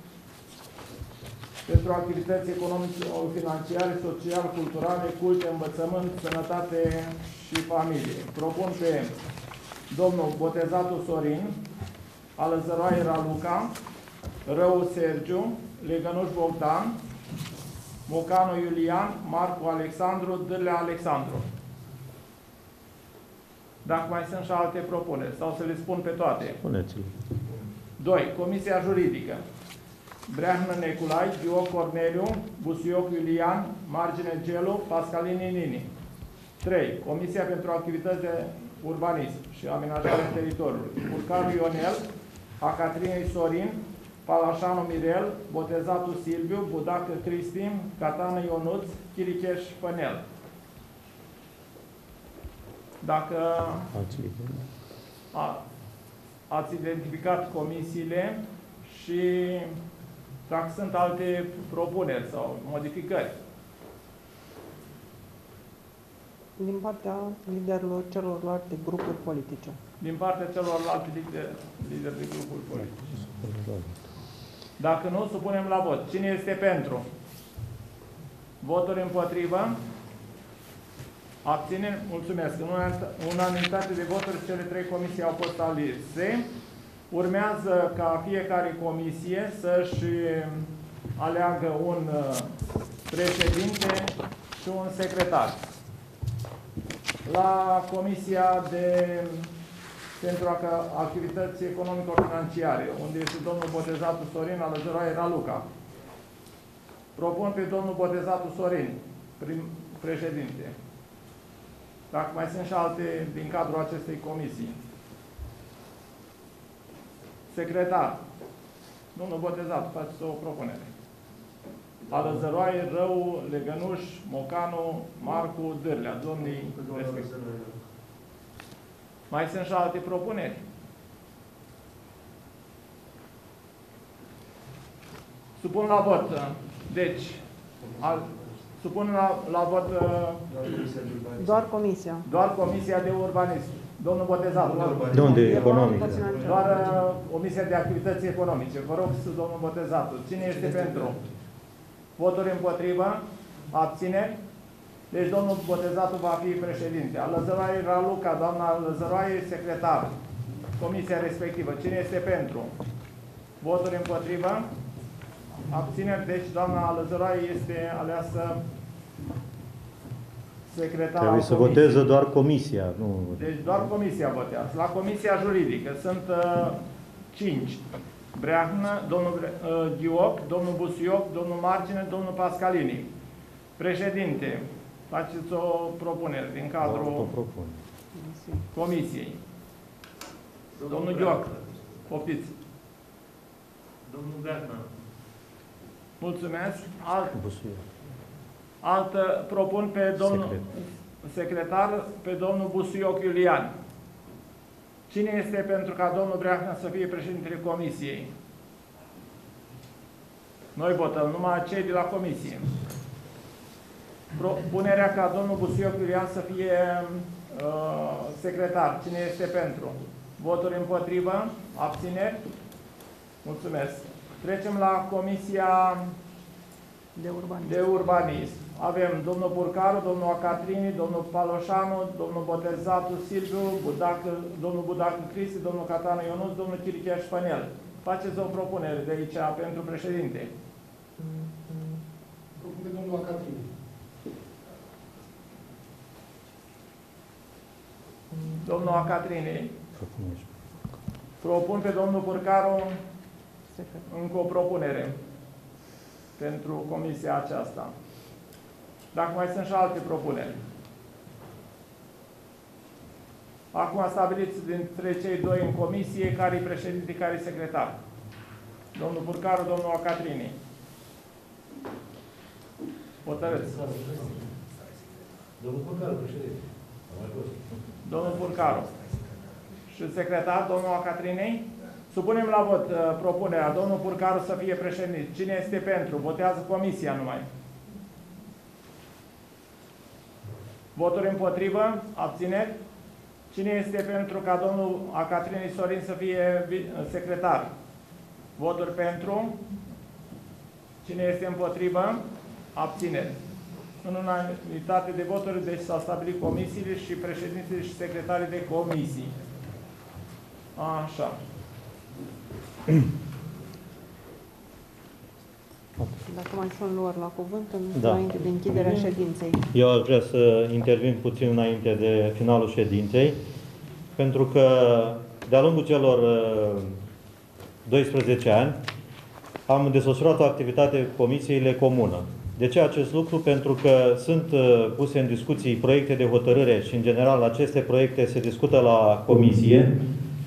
pentru activități economico-financiare, social-culturale, culte, învățământ, sănătate și familie. Propun pe domnul Botezatu Sorin, Alăzăroaie Raluca, Rău Sergiu, Legănuș Bogdan, Mocanu Iulian, Marcu Alexandru, Dârlea Alexandru. Dacă mai sunt și alte propuneri, sau să le spun pe toate. Spuneți-le. 2. Comisia Juridică. Breahnă Neculai, Gheoc Corneliu, Busuioc Iulian, Margine Gelu, Pascalini Nini. 3. Comisia pentru Activități de Urbanism și Amenajarea Teritoriului. Urcaru Ionel, Acatrinei Sorin, Palașanu Mirel, Botezatu Silviu, Budacă Cristin, Catană Ionuț, Chiricheș Pănel. Dacă ați identificat comisiile și dacă sunt alte propuneri sau modificări. Din partea liderilor celorlalte grupuri politice. Din partea celorlalte lideri de grupuri politice. Dacă nu, supunem la vot. Cine este pentru? Voturi împotrivă? Abțineri? Mulțumesc. În unanimitate de voturi, cele 3 comisii au fost alese. Urmează ca fiecare comisie să-și aleagă un președinte și un secretar. La Comisia pentru Activități Economico-Financiare, unde este domnul Botezatu Sorin, Alăzăroaie Raluca. Propun pe domnul Botezatu Sorin, președinte. Dacă mai sunt și alte din cadrul acestei comisii. Secretar. Domnul Botezatu, faceți o propunere. Alăzăroaie, Rău, Legănuș, Mocanu, Marcu, Dârlea. Domnii respectivi. Mai sunt și alte propuneri. Supun la vot. Deci, supun la vot doar comisia. Doar Comisia de Urbanism. Domnul Botezatu. De unde? Economic. Doar Comisia de Activități Economice. Vă rog, domnul Botezatu. Cine este pentru? Voturi împotrivă? Abțineri? Deci domnul Botezatu va fi președinte. Alăzăroaie Raluca, doamna Alăzăroaie, secretar. Comisia respectivă. Cine este pentru? Voturi împotrivă? Abțineri. Deci doamna Alăzăroaie este aleasă secretar. Trebuie să voteze doar comisia. Nu... Deci doar comisia votează. La Comisia Juridică sunt 5. Breahnă, domnul Ghioc, domnul Busuioc, domnul Margine, domnul Pascalini. Președinte, faceți o propunere din cadrul comisiei. Domnul Ghioc, poftiți. Domnul Breahnă. Mulțumesc. Altă propun pe domnul secretar, pe domnul Busuioc Iulian. Cine este pentru ca domnul Breahnă să fie președintele comisiei? Noi votăm, numai cei de la comisie. Propunerea ca domnul Busuioc Iulian să fie secretar. Cine este pentru? Voturi împotrivă? Abțineri? Mulțumesc. Trecem la Comisia de Urbanism. Avem domnul Burcaru, domnul Acatrini, domnul Paloșanu, domnul Botezatu Silviu, domnul Budacă Cristi, domnul Catanu Ionuț, domnul Chiricheș Pănel. Faceți o propunere de aici pentru președinte. Propun pe domnul Acatrini. Domnul Acatrini. Propun pe domnul Burcaru încă o propunere pentru comisia aceasta. Dacă mai sunt și alte propuneri. Acum stabiliți dintre cei 2 în comisie care e președinte, care e secretar. Domnul Burcaru, domnul Acatrini. Hotărâți. Domnul Burcaru, președinte. Domnul Burcaru. Și secretar, domnul Acatrini. Supunem la vot propunerea. Domnul Burcaru să fie președinte. Cine este pentru? Votează comisia numai. Voturi împotrivă? Abțineri? Cine este pentru ca domnul Acatrini Sorin să fie secretar? Voturi pentru? Cine este împotrivă? Abțineri. În unanimitate de voturi, deci s-au stabilit comisiile și președintele și secretarii de comisii. Așa. Dacă mai sunt luări la cuvânt, înainte de închiderea ședinței. Eu aș vrea să intervin puțin înainte de finalul ședinței. pentru că de-a lungul celor 12 ani am desfășurat o activitate cu comisiile comună. De ce acest lucru? Pentru că sunt puse în discuții proiecte de hotărâre și, în general, aceste proiecte se discută la comisie.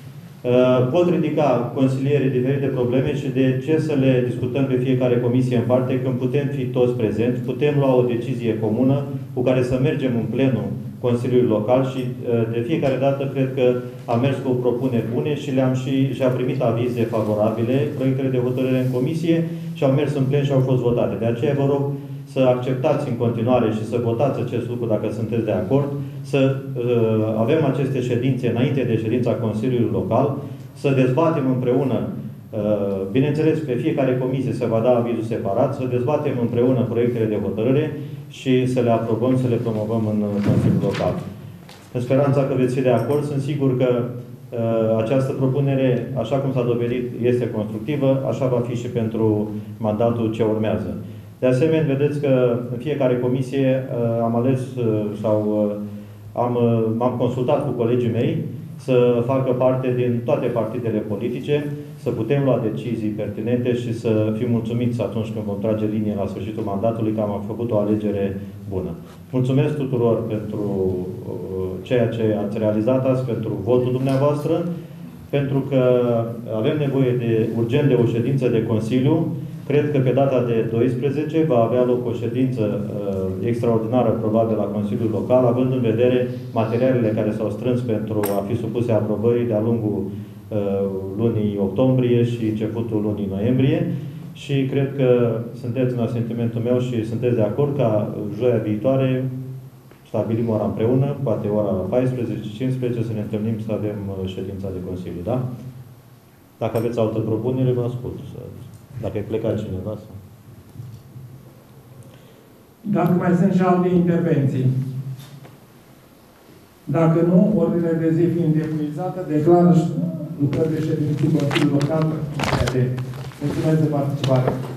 Pot ridica consilierii diferite probleme și de ce să le discutăm pe fiecare comisie în parte când putem fi toți prezenți, putem lua o decizie comună cu care să mergem în plenul Consiliului Local și de fiecare dată cred că am mers cu propuneri bune și a primit avize favorabile proiectele de hotărâre în comisie și au mers în plen și au fost votate. De aceea vă rog să acceptați în continuare și să votați acest lucru dacă sunteți de acord, să avem aceste ședințe înainte de ședința Consiliului Local, să dezbatem împreună, bineînțeles, pe fiecare comisie se va da avizul separat, să dezbatem împreună proiectele de hotărâre și să le aprobăm, să le promovăm în Consiliul Local. În speranța că veți fi de acord, sunt sigur că această propunere, așa cum s-a dovedit, este constructivă, așa va fi și pentru mandatul ce urmează. De asemenea, vedeți că în fiecare comisie am ales sau m-am consultat cu colegii mei să facă parte din toate partidele politice, să putem lua decizii pertinente și să fim mulțumiți atunci când vom trage linie la sfârșitul mandatului că am făcut o alegere bună. Mulțumesc tuturor pentru ceea ce ați realizat azi, pentru votul dumneavoastră, pentru că avem nevoie urgent de o ședință de Consiliu. Cred că pe data de 12 va avea loc o ședință extraordinară, probabil, la Consiliul Local, având în vedere materialele care s-au strâns pentru a fi supuse aprobării de-a lungul lunii octombrie și începutul lunii noiembrie. Și cred că sunteți în asentimentul meu și sunteți de acord ca joia viitoare stabilim ora împreună, poate ora 14-15, să ne întâlnim să avem ședința de Consiliu, da? Dacă aveți altă propunere, vă ascult. Dacă ai plecat cineva sau... Dacă mai sunt și alte intervenții. Dacă nu, ordinea de zi fiind epuizată, declară lucrări de ședință Consiliului Local. Mulțumesc de participare.